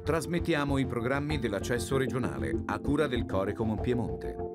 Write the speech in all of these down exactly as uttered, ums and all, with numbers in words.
Trasmettiamo i programmi dell'accesso regionale a cura del Corecom Piemonte.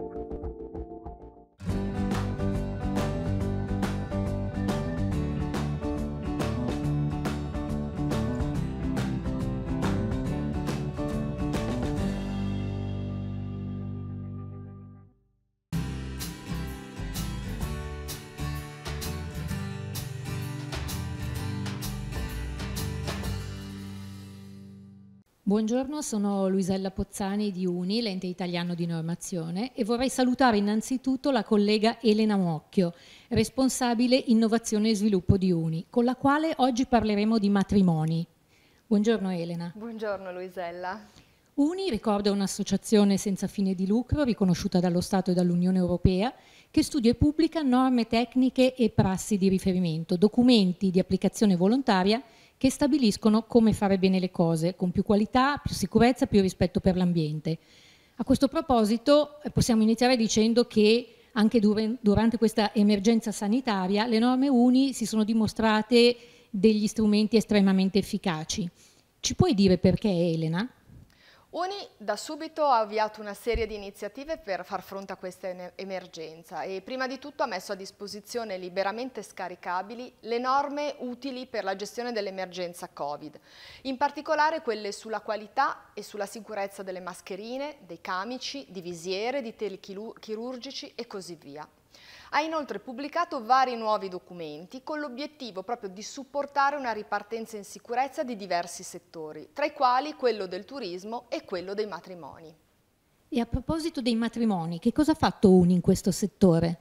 Buongiorno, sono Luisella Pozzani di UNI, l'ente italiano di normazione, e vorrei salutare innanzitutto la collega Elena Mocchio, responsabile innovazione e sviluppo di UNI, con la quale oggi parleremo di matrimoni. Buongiorno Elena. Buongiorno Luisella. UNI, ricordo, è un'associazione senza fine di lucro riconosciuta dallo Stato e dall'Unione Europea che studia e pubblica norme tecniche e prassi di riferimento, documenti di applicazione volontaria che stabiliscono come fare bene le cose, con più qualità, più sicurezza, più rispetto per l'ambiente. A questo proposito eh, possiamo iniziare dicendo che anche dur- durante questa emergenza sanitaria le norme UNI si sono dimostrate degli strumenti estremamente efficaci. Ci puoi dire perché, Elena? UNI da subito ha avviato una serie di iniziative per far fronte a questa emergenza e prima di tutto ha messo a disposizione liberamente scaricabili le norme utili per la gestione dell'emergenza Covid, in particolare quelle sulla qualità e sulla sicurezza delle mascherine, dei camici, di visiere, di telechirurgici e così via. Ha inoltre pubblicato vari nuovi documenti con l'obiettivo proprio di supportare una ripartenza in sicurezza di diversi settori, tra i quali quello del turismo e quello dei matrimoni. E a proposito dei matrimoni, che cosa ha fatto UNI in questo settore?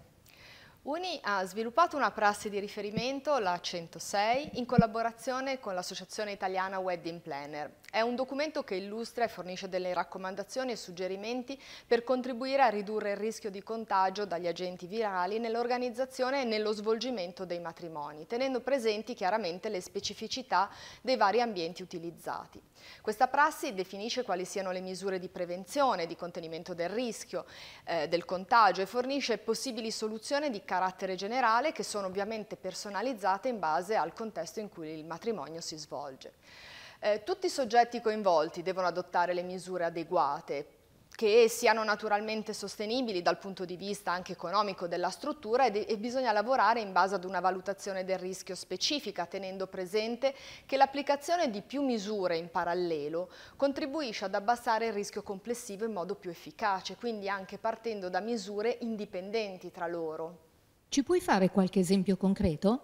UNI ha sviluppato una prassi di riferimento, la centosei, in collaborazione con l'Associazione Italiana Wedding Planner. È un documento che illustra e fornisce delle raccomandazioni e suggerimenti per contribuire a ridurre il rischio di contagio dagli agenti virali nell'organizzazione e nello svolgimento dei matrimoni, tenendo presenti chiaramente le specificità dei vari ambienti utilizzati. Questa prassi definisce quali siano le misure di prevenzione, di contenimento del rischio, eh, del contagio e fornisce possibili soluzioni di carattere generale che sono ovviamente personalizzate in base al contesto in cui il matrimonio si svolge. Eh, tutti i soggetti coinvolti devono adottare le misure adeguate, che siano naturalmente sostenibili dal punto di vista anche economico della struttura e, e bisogna lavorare in base ad una valutazione del rischio specifica, tenendo presente che l'applicazione di più misure in parallelo contribuisce ad abbassare il rischio complessivo in modo più efficace, quindi anche partendo da misure indipendenti tra loro. Ci puoi fare qualche esempio concreto?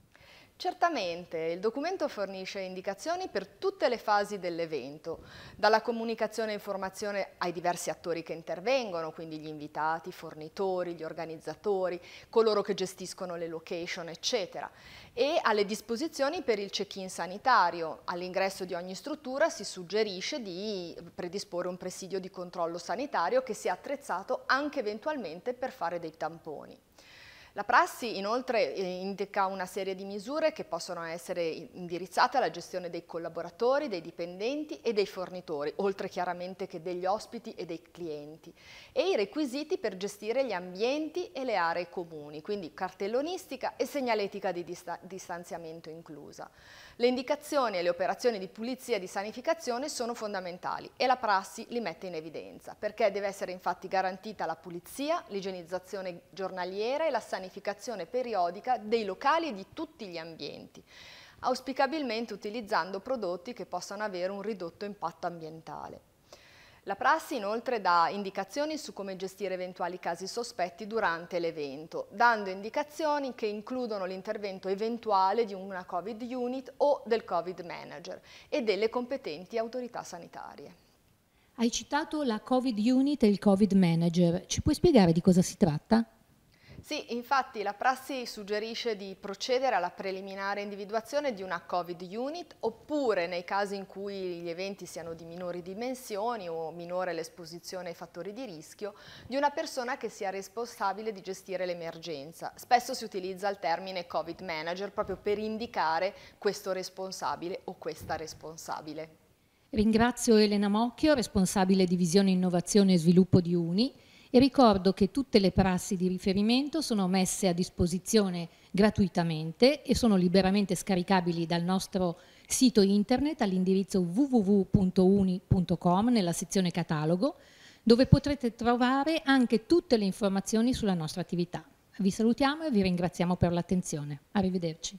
Certamente, il documento fornisce indicazioni per tutte le fasi dell'evento, dalla comunicazione e informazione ai diversi attori che intervengono, quindi gli invitati, i fornitori, gli organizzatori, coloro che gestiscono le location, eccetera, e alle disposizioni per il check-in sanitario. All'ingresso di ogni struttura si suggerisce di predisporre un presidio di controllo sanitario che sia attrezzato anche eventualmente per fare dei tamponi. La prassi inoltre indica una serie di misure che possono essere indirizzate alla gestione dei collaboratori, dei dipendenti e dei fornitori, oltre chiaramente che degli ospiti e dei clienti, e i requisiti per gestire gli ambienti e le aree comuni, quindi cartellonistica e segnaletica di distanziamento inclusa. Le indicazioni e le operazioni di pulizia e di sanificazione sono fondamentali e la prassi li mette in evidenza, perché deve essere infatti garantita la pulizia, l'igienizzazione giornaliera e la sanificazione periodica dei locali e di tutti gli ambienti, auspicabilmente utilizzando prodotti che possano avere un ridotto impatto ambientale. La prassi inoltre dà indicazioni su come gestire eventuali casi sospetti durante l'evento, dando indicazioni che includono l'intervento eventuale di una Covid Unit o del Covid Manager e delle competenti autorità sanitarie. Hai citato la Covid Unit e il Covid Manager. Ci puoi spiegare di cosa si tratta? Sì, infatti la prassi suggerisce di procedere alla preliminare individuazione di una Covid Unit oppure nei casi in cui gli eventi siano di minori dimensioni o minore l'esposizione ai fattori di rischio, di una persona che sia responsabile di gestire l'emergenza. Spesso si utilizza il termine Covid Manager proprio per indicare questo responsabile o questa responsabile. Ringrazio Elena Mocchio, responsabile divisione innovazione e sviluppo di UNI, e ricordo che tutte le prassi di riferimento sono messe a disposizione gratuitamente e sono liberamente scaricabili dal nostro sito internet all'indirizzo w w w punto uni punto com nella sezione catalogo, dove potrete trovare anche tutte le informazioni sulla nostra attività. Vi salutiamo e vi ringraziamo per l'attenzione. Arrivederci.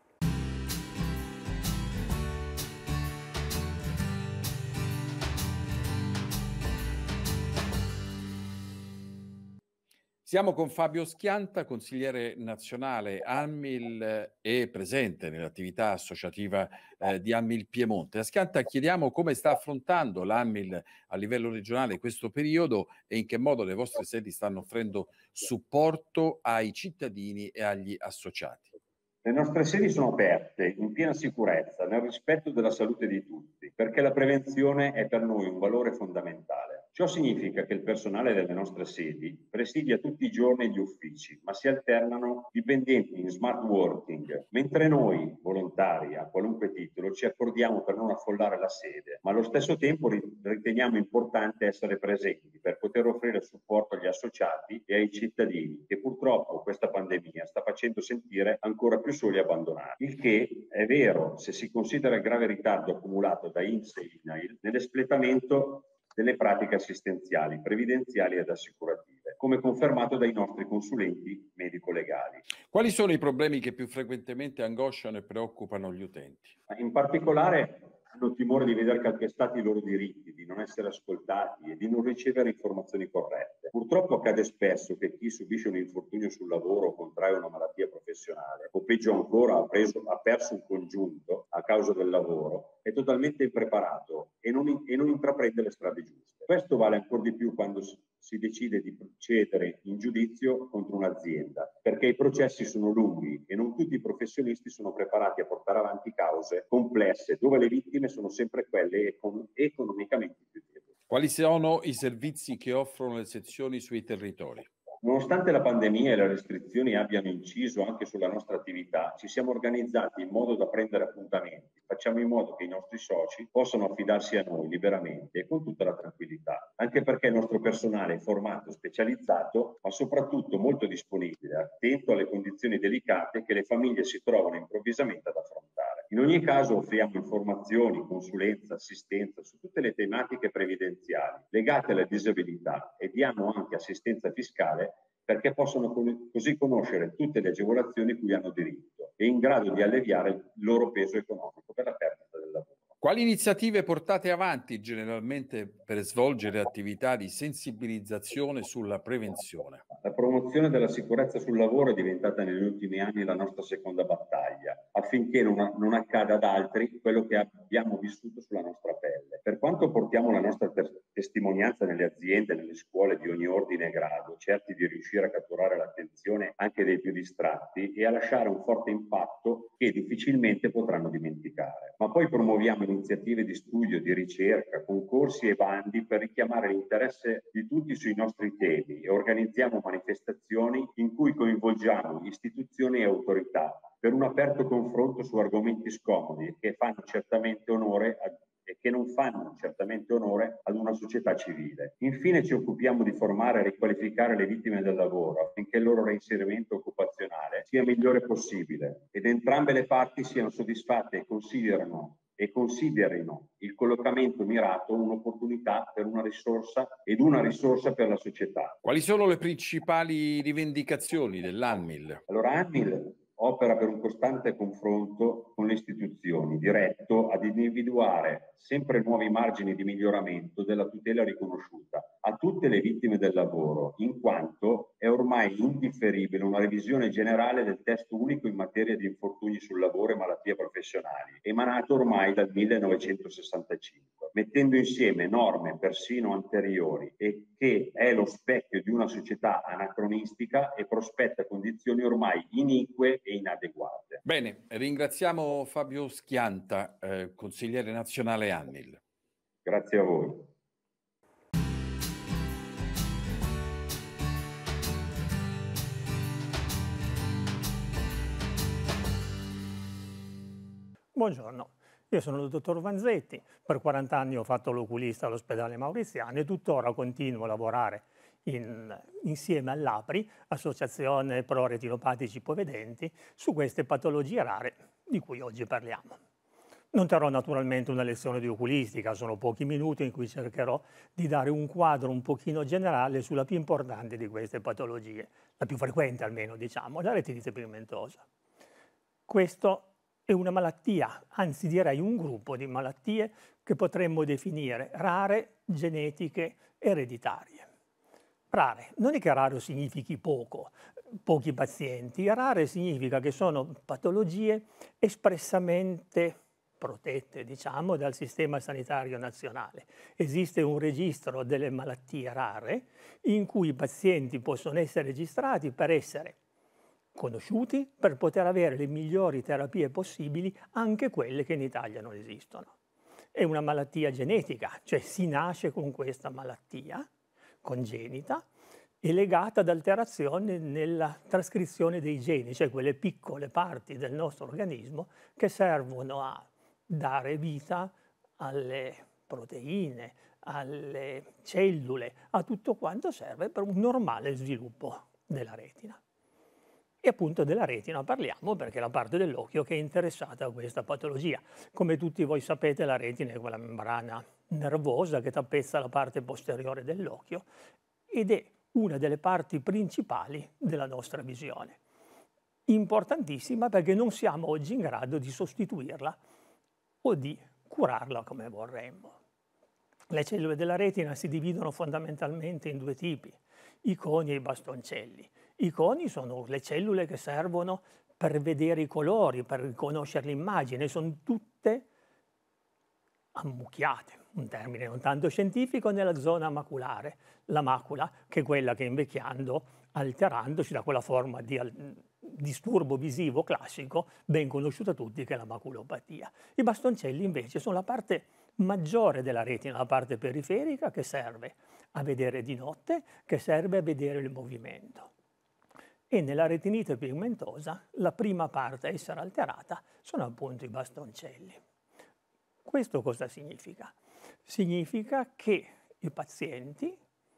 Siamo con Fabio Schianta, consigliere nazionale ANMIL e presente nell'attività associativa eh, di ANMIL Piemonte. A Schianta chiediamo come sta affrontando l'ANMIL a livello regionale questo periodo e in che modo le vostre sedi stanno offrendo supporto ai cittadini e agli associati. Le nostre sedi sono aperte, in piena sicurezza, nel rispetto della salute di tutti, perché la prevenzione è per noi un valore fondamentale. Ciò significa che il personale delle nostre sedi presidia tutti i giorni gli uffici, ma si alternano dipendenti in smart working, mentre noi, volontari, a qualunque titolo, ci accordiamo per non affollare la sede, ma allo stesso tempo riteniamo importante essere presenti per poter offrire supporto agli associati e ai cittadini, che purtroppo questa pandemia sta facendo sentire ancora più soli e abbandonati. Il che è vero se si considera il grave ritardo accumulato da I N P S e I N A I L nell'espletamento delle pratiche assistenziali, previdenziali ed assicurative, come confermato dai nostri consulenti medico-legali. Quali sono i problemi che più frequentemente angosciano e preoccupano gli utenti? In particolare hanno timore di vedere calpestati i loro diritti, di non essere ascoltati e di non ricevere informazioni corrette. Purtroppo accade spesso che chi subisce un infortunio sul lavoro o contrae una malattia professionale, o peggio ancora ha, preso, ha perso un congiunto a causa del lavoro, è totalmente impreparato e non, e non intraprende le strade giuste. Questo vale ancora di più quando si decide di procedere in giudizio contro un'azienda, perché i processi sono lunghi e non tutti i professionisti sono preparati a portare avanti cause complesse, dove le vittime sono sempre quelle econ- economicamente più deboli. Quali sono i servizi che offrono le sezioni sui territori? Nonostante la pandemia e le restrizioni abbiano inciso anche sulla nostra attività, ci siamo organizzati in modo da prendere appuntamenti. Facciamo in modo che i nostri soci possano affidarsi a noi liberamente e con tutta la tranquillità, anche perché il nostro personale è formato, specializzato, ma soprattutto molto disponibile, attento alle condizioni delicate che le famiglie si trovano improvvisamente ad affrontare. In ogni caso offriamo informazioni, consulenza, assistenza su tutte le tematiche previdenziali legate alla disabilità e diamo anche assistenza fiscale perché possono così conoscere tutte le agevolazioni cui hanno diritto e in grado di alleviare il loro peso economico per la perdita del lavoro. Quali iniziative portate avanti generalmente per svolgere attività di sensibilizzazione sulla prevenzione? La promozione della sicurezza sul lavoro è diventata negli ultimi anni la nostra seconda battaglia, affinché non, non accada ad altri quello che abbiamo vissuto sulla nostra pelle. Per quanto portiamo la nostra testimonianza nelle aziende, nelle scuole di ogni ordine e grado, certi di riuscire a catturare l'attenzione anche dei più distratti e a lasciare un forte impatto che difficilmente potranno dimenticare. Ma poi promuoviamo iniziative di studio, di ricerca, concorsi e bandi per richiamare l'interesse di tutti sui nostri temi e organizziamo manifestazioni in cui coinvolgiamo istituzioni e autorità per un aperto confronto su argomenti scomodi che fanno certamente onore a, e che non fanno certamente onore ad una società civile. Infine ci occupiamo di formare e riqualificare le vittime del lavoro affinché il loro reinserimento occupazionale sia migliore possibile ed entrambe le parti siano soddisfatte e considerano e considerino il collocamento mirato un'opportunità per una risorsa ed una risorsa per la società. Quali sono le principali rivendicazioni dell'ANMIL? Allora, ANMIL opera per un costante confronto con le istituzioni, diretto ad individuare sempre nuovi margini di miglioramento della tutela riconosciuta a tutte le vittime del lavoro, in quanto è ormai indifferibile una revisione generale del testo unico in materia di infortuni sul lavoro e malattie professionali, emanato ormai dal millenovecentosessantacinque, mettendo insieme norme persino anteriori e che è lo specchio di una società anacronistica e prospetta condizioni ormai inique e inadeguate. Bene, ringraziamo Fabio Schianta, eh, consigliere nazionale ANMIL. Grazie a voi. Buongiorno, io sono il dottor Vanzetti, per quaranta anni ho fatto l'oculista all'ospedale Mauriziano e tuttora continuo a lavorare in, insieme all'APRI, Associazione Pro Retinopatici Ipovedenti, su queste patologie rare di cui oggi parliamo. Non terrò naturalmente una lezione di oculistica, sono pochi minuti in cui cercherò di dare un quadro un pochino generale sulla più importante di queste patologie, la più frequente almeno, diciamo, la retinite pigmentosa. Questo è una malattia, anzi direi un gruppo di malattie che potremmo definire rare, genetiche, ereditarie. Rare, non è che raro significhi poco, pochi pazienti, rare significa che sono patologie espressamente protette, diciamo, dal sistema sanitario nazionale. Esiste un registro delle malattie rare in cui i pazienti possono essere registrati per essere conosciuti, per poter avere le migliori terapie possibili, anche quelle che in Italia non esistono. È una malattia genetica, cioè si nasce con questa malattia congenita, è legata ad alterazioni nella trascrizione dei geni, cioè quelle piccole parti del nostro organismo che servono a dare vita alle proteine, alle cellule, a tutto quanto serve per un normale sviluppo della retina. E appunto della retina parliamo perché è la parte dell'occhio che è interessata a questa patologia. Come tutti voi sapete, la retina è quella membrana nervosa che tappezza la parte posteriore dell'occhio ed è una delle parti principali della nostra visione. Importantissima perché non siamo oggi in grado di sostituirla o di curarla come vorremmo. Le cellule della retina si dividono fondamentalmente in due tipi, i coni e i bastoncelli. I coni sono le cellule che servono per vedere i colori, per riconoscere l'immagine, sono tutte ammucchiate, un termine non tanto scientifico, nella zona maculare. La macula, che è quella che invecchiando, alterandosi da quella forma di disturbo visivo classico, ben conosciuta a tutti, che è la maculopatia. I bastoncelli invece sono la parte maggiore della retina, la parte periferica, che serve a vedere di notte, che serve a vedere il movimento. E nella retinite pigmentosa la prima parte a essere alterata sono appunto i bastoncelli. Questo cosa significa? Significa che i pazienti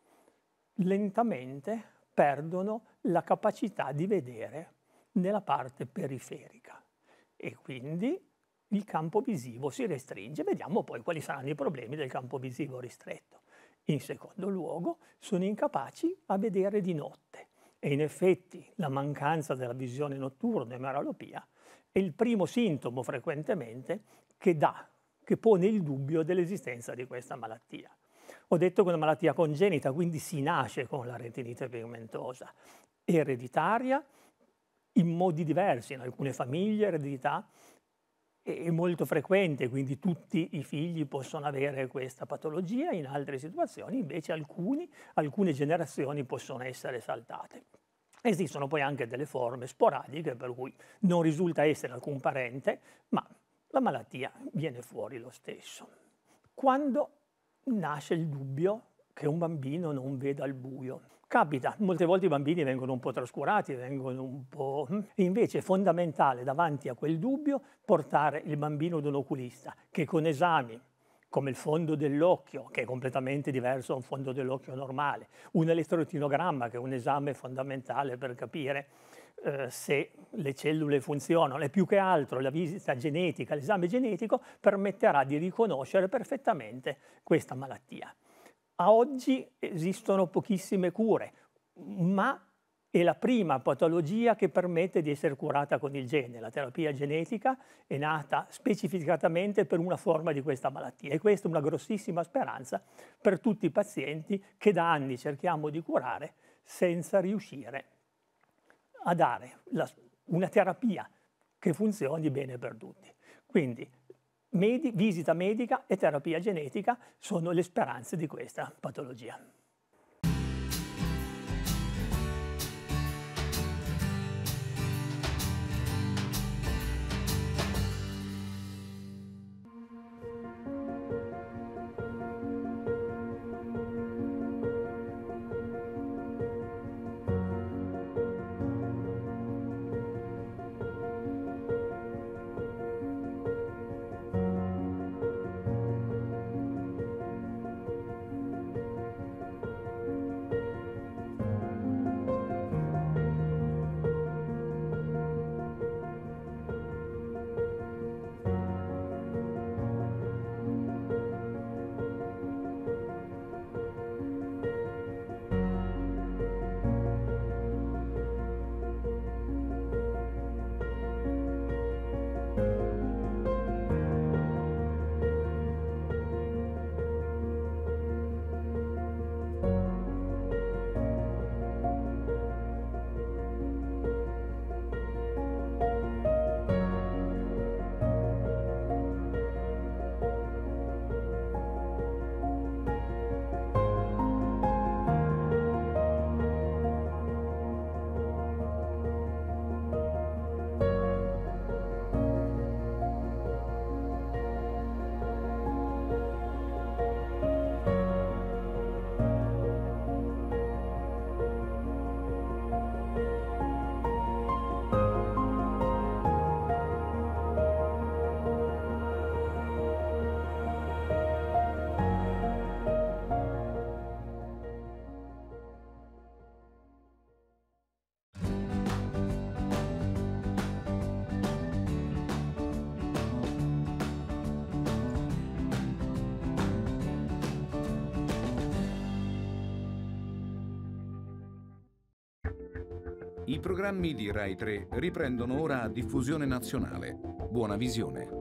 lentamente perdono la capacità di vedere nella parte periferica e quindi il campo visivo si restringe. Vediamo poi quali saranno i problemi del campo visivo ristretto. In secondo luogo, sono incapaci a vedere di notte e in effetti la mancanza della visione notturna, emeralopia, è il primo sintomo frequentemente che dà, che pone il dubbio dell'esistenza di questa malattia. Ho detto che è una malattia congenita, quindi si nasce con la retinite pigmentosa, ereditaria, in modi diversi, in alcune famiglie eredità è molto frequente, quindi tutti i figli possono avere questa patologia, in altre situazioni invece alcuni, alcune generazioni possono essere saltate. Esistono poi anche delle forme sporadiche per cui non risulta essere alcun parente, ma la malattia viene fuori lo stesso. Quando nasce il dubbio che un bambino non veda il buio? Capita, molte volte i bambini vengono un po' trascurati, vengono un po'... Invece è fondamentale davanti a quel dubbio portare il bambino ad un oculista che con esami come il fondo dell'occhio, che è completamente diverso da un fondo dell'occhio normale, un elettroretinogramma, che è un esame fondamentale per capire eh, se le cellule funzionano, e più che altro la visita genetica, l'esame genetico permetterà di riconoscere perfettamente questa malattia. A oggi esistono pochissime cure, ma è la prima patologia che permette di essere curata con il gene. La terapia genetica è nata specificatamente per una forma di questa malattia e questa è una grossissima speranza per tutti i pazienti che da anni cerchiamo di curare senza riuscire a dare la, una terapia che funzioni bene per tutti. Quindi Medi, visita medica e terapia genetica sono le speranze di questa patologia. I programmi di Rai tre riprendono ora a diffusione nazionale. Buona visione.